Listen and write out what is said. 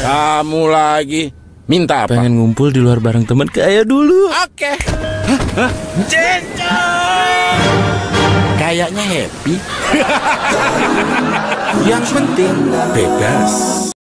Kamu lagi minta apa? Pengen ngumpul di luar bareng teman kayak dulu. Oke. Cincong. Kayaknya happy. Yang penting bebas.